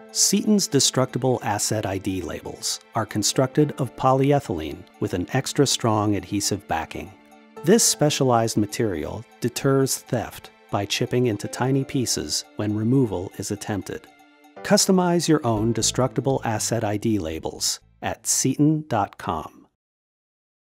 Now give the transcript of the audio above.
Seton's Destructible Asset ID Labels are constructed of polyethylene with an extra strong adhesive backing. This specialized material deters theft by chipping into tiny pieces when removal is attempted. Customize your own Destructible Asset ID labels at Seton.com.